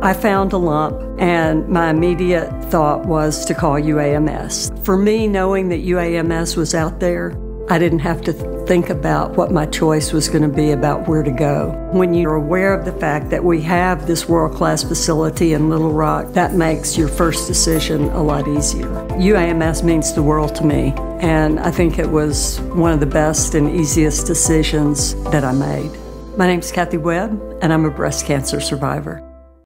I found a lump, and my immediate thought was to call UAMS. For me, knowing that UAMS was out there, I didn't have to think about what my choice was going to be about where to go. When you're aware of the fact that we have this world-class facility in Little Rock, that makes your first decision a lot easier. UAMS means the world to me, and I think it was one of the best and easiest decisions that I made. My name's Kathy Webb, and I'm a breast cancer survivor.